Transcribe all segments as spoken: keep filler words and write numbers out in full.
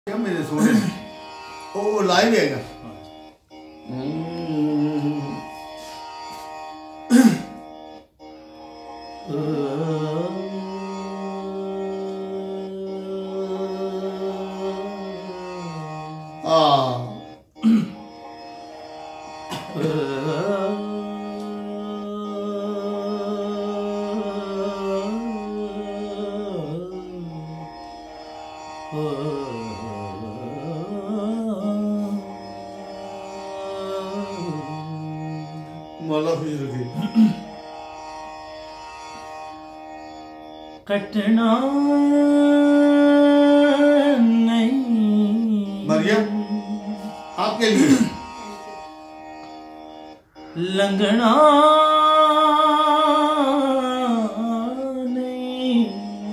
क्या मेरे सोने ओ लाइव है क्या? माला भी रखी कटना नहीं मरिया आपके लिए लंघना नहीं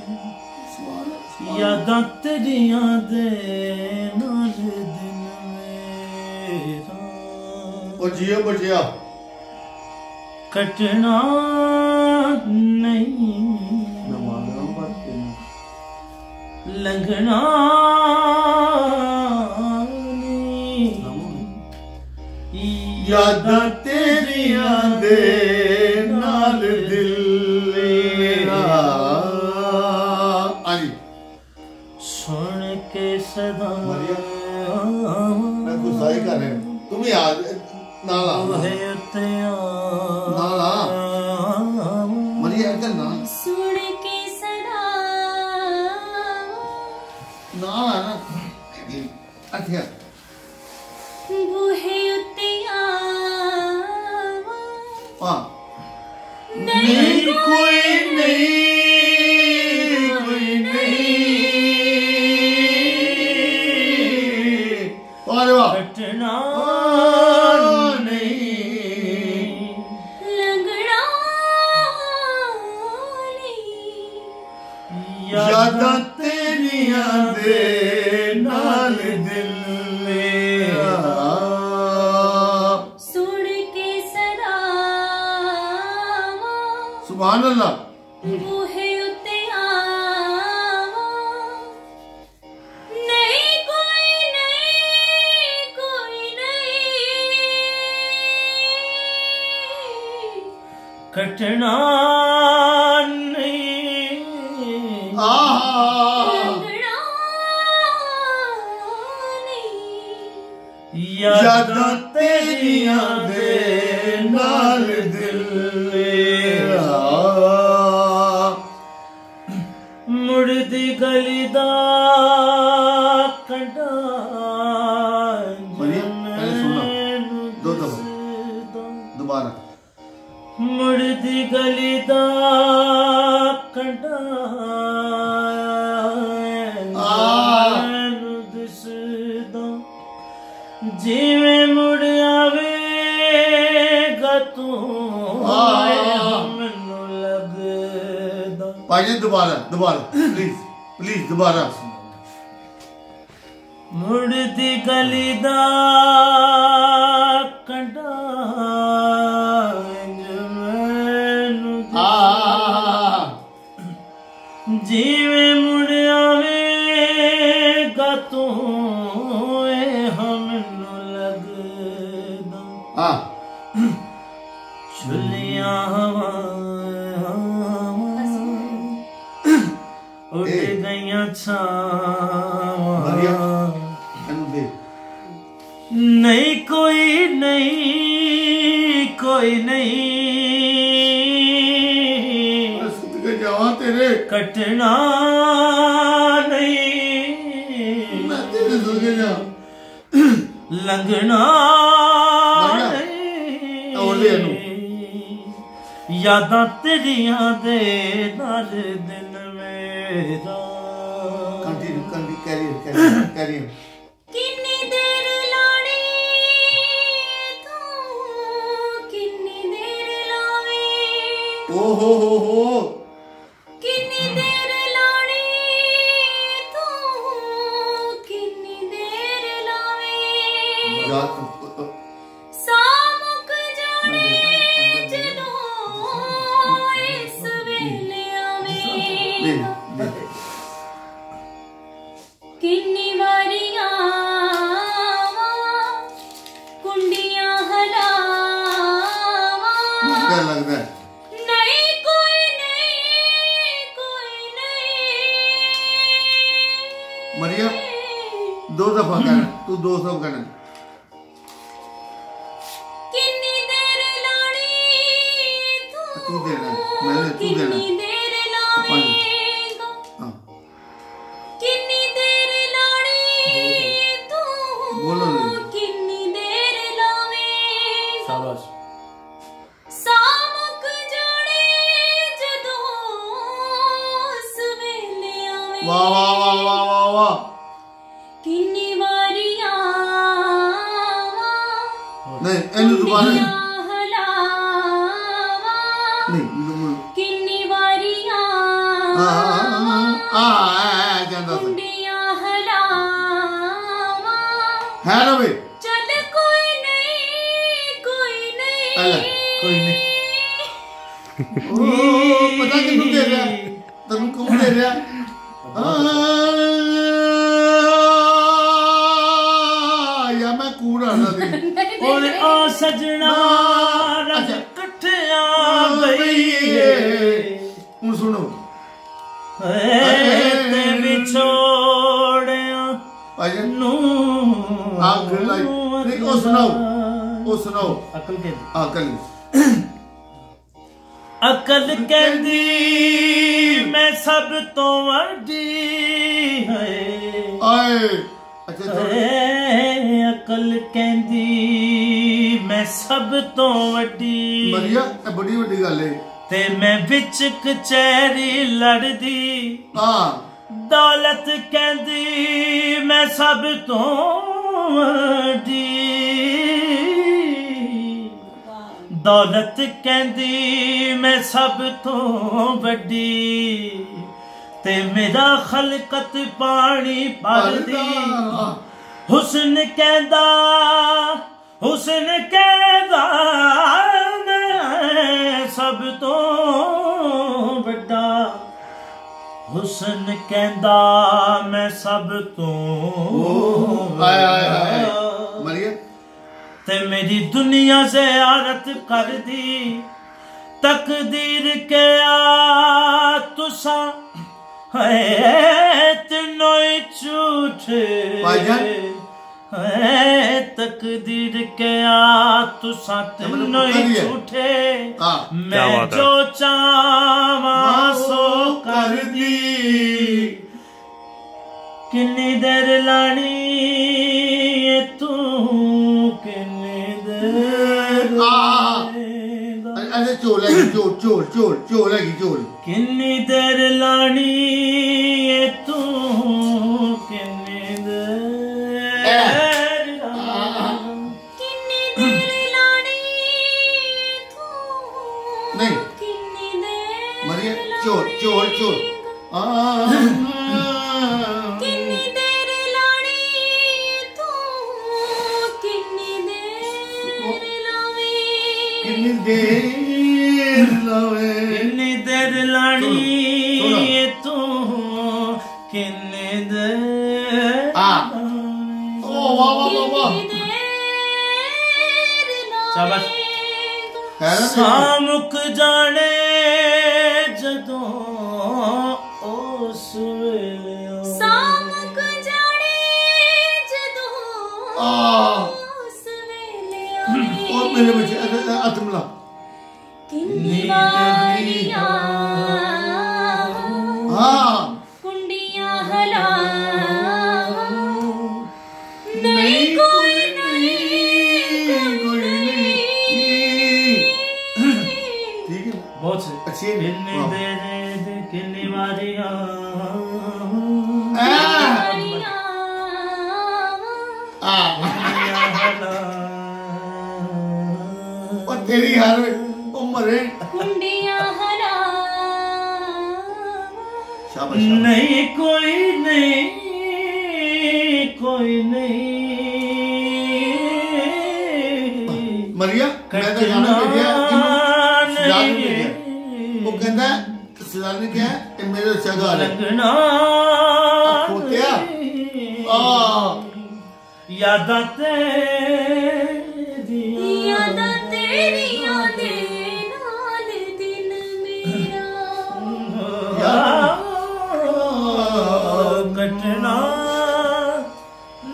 यादां तेरियां दे नाल दिन मेरा ओ जियो बचिया कटना नहीं लंघना यादां तेरियां दे नाल दिल मेरा आई सुन के सदा मैं गुस्साई कर रहा हूं तुम याद नाला नाला मरिया कर ना सुन के सदा नाला ना अच्छा बूहे उत्ते आवा हाँ नहीं कोई नहीं कोई नहीं अरे वाह कटना यादां तेरियां दे नाल दिल मेरा सुन के सदा सुभान अल्लाह बूहे उत्ते आवा नहीं कोई नहीं कोई नहीं कटना यादां तेरियां दे नाल दिल मेरा मुड़दी गली दा कंडा मरिया पहले सुना दो दफा दोबारा मुड़दी गली दा कंडा जिवें मुड़ आवेगा तू मैनू लगदा भाई दोबारा दोबारा प्लीज प्लीज दोबारा मुड़दी गली दा कंडा मैनू जिवें मुड़ आवेगा तू चुलिया उड़ गईया छावां नहीं कोई नहीं कोई नहीं जावा तेरे कटना नहीं मैं तेरे सोगे जा लंघना यादां तेरियां दे नाल दिन मेरा continue continue career career career किन्नी देर लानी तू किन्नी देर लावे ओ हो हो हो किन्नी देर लानी तू किन्नी देर लावे सामुक जाने जदों इस वेले आवे किन्नी बारी दो दफा कहना तू दो सौ कहना किन्नी देर लानी तू तू देना मैंने तू देना किन्नी देर लावेगा हाँ किन्नी देर लानी तू बोलो नहीं। किन्नी देर लावेगा शाबाश सामुक जाने जदों सवेले आवे वाह वाह वाह वाह वाह वाह किन्नी वारियां नहीं इन्हें दोबारा हलावा नहीं किन्नी वारियां हाँ हाँ हाँ हाँ कहता था कुंडियां हलावा है ना भाई चल कोई नहीं कोई अल्लाह, नहीं कोई नहीं ओ पता किन्नू दे रहा तेनू कौन दे रहा आ, या मैं कूड़ा ना दे और आ सजना रंग अच्छा। कठिया गई हूँ सुनो ते विछोड़िया भाईजान नू आग लाई नहीं ओ सुनाओ ओ सुनाओ अकल के अकल अकल कहती मैं सब तो वड्डी है आए अच्छा अच्छा अकल कहती मैं सब तो वड्डी मरिया ये बड़ी बड़ी गल है ते मैं विच कचहरी लड़दी हाँ दौलत कहती मैं सब तो वड्डी दौलत कहती मैं सब तो वड्डी ते मेरा खलकत पानी भरदी हुस्न कहदा हुस्न कहदा मैं सब तो वड्डा हुस्न कहदा मैं सब तो आए आए आए मरिया ते मेरी दुनिया से आरत कर दी तकदीर के आ तुसा है तीनों झूठे भाईजान। है तकदीर के आ तुसा तीनों झूठे हाँ। मैं जो चावा सो कर दी किन्नी देर लानी तू किन्नी देर ऐसे चोल है चोल चोल चोल चोल है चोल किन्नी देर लानी तू किन्नी देर किन्नी देर लानी तू नहीं किन्नी देर मरिया चोल चोल चोल किन्नी देर लानी तू किन्नी देर लावे कितनी देर लावे किन्नी देर लानी तू किन्नी देर आ ओ वाह वाह वाह वाह किन्नी देर शाबाश। लावेगा है ना सामुक जाने जदों उस वेले सामुक जाने जदों आ उस वेले और आवे मेरे बच्चे हाथ मिला किन्नी वारियां हाँ कुंडियां हलावा नहीं कोई नहीं कोई नहीं ठीक है बहुत से अच्छी है किन्नी देर किन्नी वारियां वारियां आ और तेरी हर उम्र कुंडियां हलावा शाबाश नहीं कोई नहीं कोई नहीं मरिया मैं तो गाना भेजा सिद्धार्थ ने भेजा वो कहता सिद्धार्थ ने क्या ये मेरे से गा ले लगना खोतिया आ यादां तेरियां यादां तेरियां दे नाल दिल मेरा कटना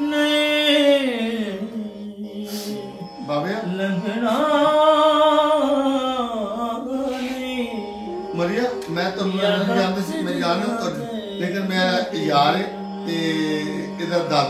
ਮਰੀਆ ਮੈਂ ਤੁਹਾਨੂੰ ਨਹੀਂ ਜਾਣਦਾ ਸੀ, ਮੈਂ ਜਾਣਦਾ ਤੁਹਾਨੂੰ, ਲੇਕਿਨ ਮੇਰਾ ਯਾਰ ਹੈ ਤੇ ਇਹਦਾ ਦਾਦਾ